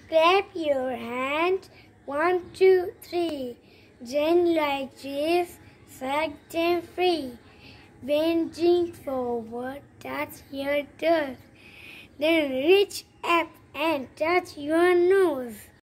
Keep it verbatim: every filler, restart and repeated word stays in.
Clap your hands, one, two, three. Then like this, shake them free. Bending forward, touch your toes. Then reach up and touch your nose.